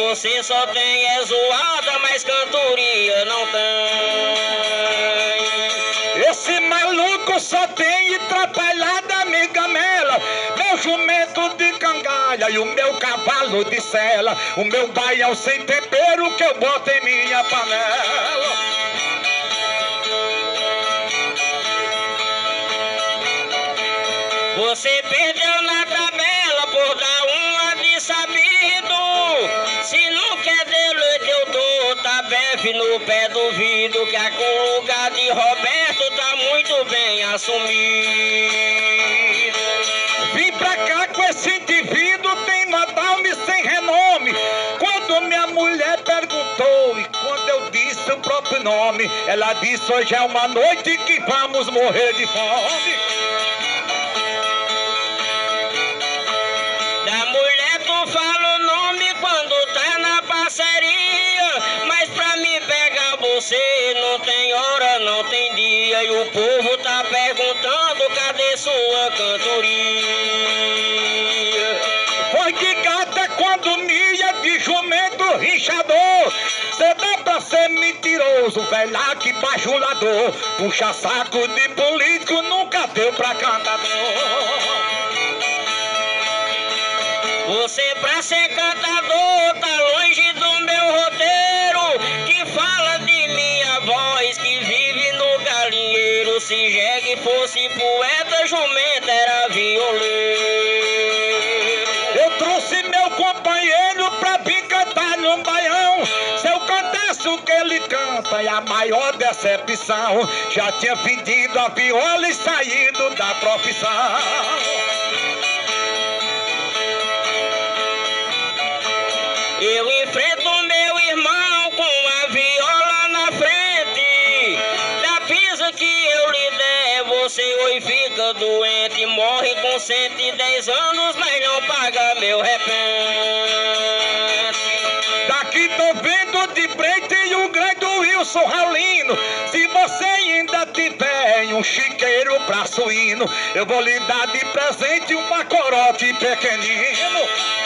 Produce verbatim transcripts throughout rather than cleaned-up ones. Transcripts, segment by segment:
você só tem é zoada, mas cantoria não tem. Esse maluco só tem atrapalhada, amiga Mela. Meu jumento de cangalha e o meu cavalo de sela, o meu baião sem tempero que eu boto em minha panela. Você perdeu na tabela por dar uma de sabido. Se não quer deleite eu dou tabefe no pé do vidro, que a com lugar de Roberto tá muito bem assumido. Vim pra cá com esse indivíduo, tem madame sem renome. Quando minha mulher perguntou e quando eu disse o próprio nome, ela disse: hoje é uma noite que vamos morrer de fome. Da mulher tu fala o nome quando tá na parceria, mas pra mim pegar você não tem hora, não tem dia. E o povo tá perguntando cadê sua cantoria. Foi de gata quando mia, de jumento rinchador. Cê dá pra ser mentiroso, velhaque bajulador. Puxa saco de político, nunca deu pra cantador. Você pra ser cantador tá longe do meu roteiro, que fala de minha voz que vive no galinheiro. Se jegue fosse poeta, jumento era violeiro. Eu trouxe meu companheiro pra vir cantar no baião. Se eu cantasse o que ele canta é a maior decepção. Já tinha vendido a viola e saído da profissão. Eu enfrento meu irmão com a viola na frente. Da pisa que eu lhe der, você hoje fica doente. Morre com cento e dez anos, mas não paga meu repente. Daqui tô vendo de Breita e o grande Wilson Raulino. Se você ainda tiver um chiqueiro pra suíno, eu vou lhe dar de presente um macorote pequenino.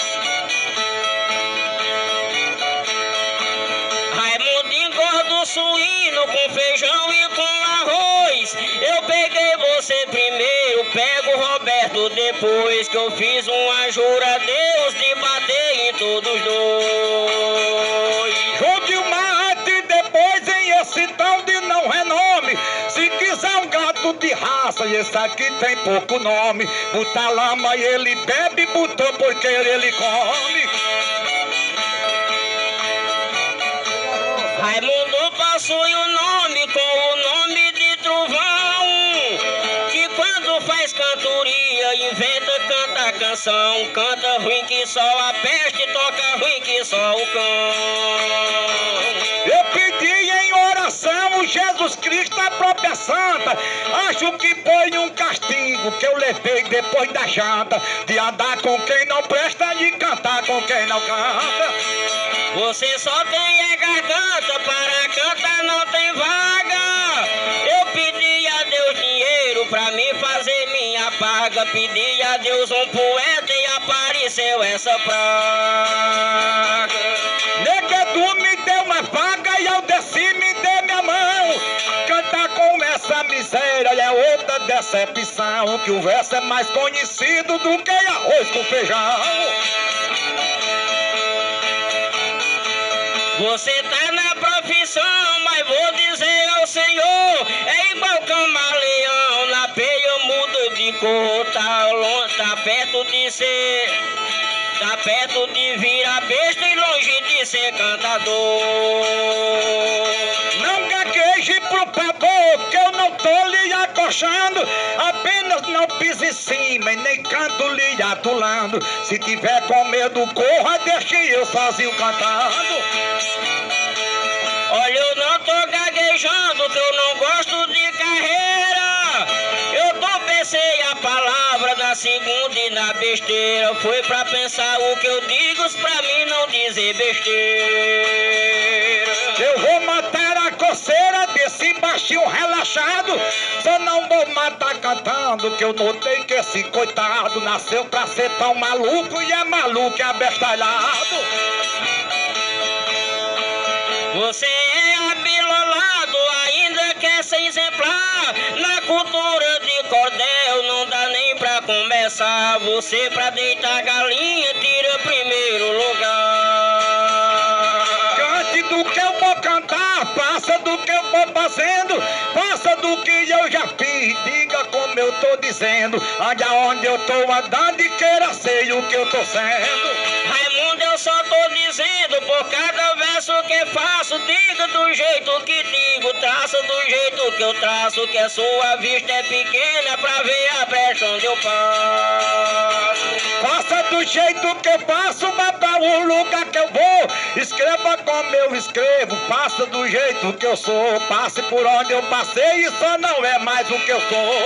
Gordo suíno com feijão e com arroz. Eu peguei você primeiro, pego o Roberto depois, que eu fiz uma jura a Deus de bater em todos dois. Jogue uma arte depois em esse tal de não renome. Se quiser um gato de raça, esse aqui tem pouco nome. Botar lama e ele bebe, botou porque ele come. Raimundo possui o nome com o nome de trovão, que quando faz cantoria inventa, canta canção. Canta ruim que só a peste, toca ruim que só o cão. Eu pedi em oração Jesus Cristo, a própria santa. Acho que foi um castigo que eu levei depois da janta, de andar com quem não presta e cantar com quem não canta. Você só tem é garganta, para cantar não tem vaga. Eu pedi a Deus dinheiro pra mim fazer minha paga. Pedi a Deus um poeta e apareceu essa praga. Neguedu me deu uma vaga e eu desci, me deu minha mão. Cantar com essa miséria é outra decepção, que o verso é mais conhecido do que arroz com feijão. Você tá na profissão, mas vou dizer ao senhor, é igual camaleão, na peia muda de cor. Tá, longe, tá perto de ser, tá perto de virar besta e longe de ser cantador. Não gagueje pro pavor, que eu não tô lhe acochando. Apenas não pise em cima e nem canto lhe atulando. Se tiver com medo, corra, deixe eu sozinho cantando. Olha, eu não tô gaguejando, que eu não gosto de carreira. Eu tropecei a palavra na segunda e na besteira. Foi pra pensar o que eu digo, pra mim não dizer besteira. Eu vou matar a coceira desse baixinho relaxado. Só não vou matar cantando, que eu notei que esse coitado nasceu pra ser tão maluco e é maluco e abestalhado. Você é abilolado, ainda quer ser exemplar. Na cultura de cordel não dá nem pra começar. Você pra deitar galinha tira primeiro lugar. Cante do que eu vou cantar, passa do que eu vou fazendo, passa do que eu já fiz, diga como eu tô dizendo, ande aonde eu tô andando e queira ser o que eu tô sendo. Raimundo, eu só tô dizendo, por cada verso que faço, diga do jeito que digo, traça do jeito que eu traço, que a sua vista é pequena pra ver a brecha onde eu passo. Faça do jeito que eu faço, vá pra o lugar que eu vou, escreva como eu escrevo, passa do jeito que eu sou, passe por onde eu passei e só não é mais o que eu sou.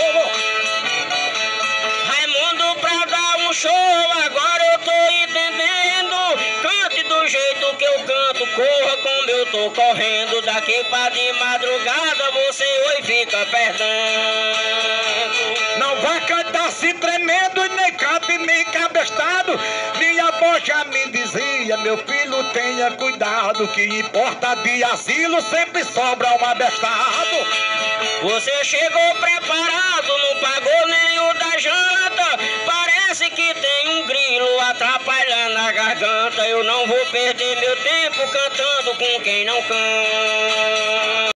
Raimundo, pra dar um show, agora eu tô entendendo. Cante do jeito que eu canto, corra como eu tô correndo. Daqui pra de madrugada você oi fica perdendo. Não vai cantar se tremendo e nem cabe nem cabestado. Minha avó já me dizia, meu filho tenha cuidado, que importa de asilo sempre sobra um abestado. Você chegou preparado, não pagou nem o da janta. Parece que tem um grilo atrapalhando a garganta. Eu não vou perder meu tempo cantando com quem não canta.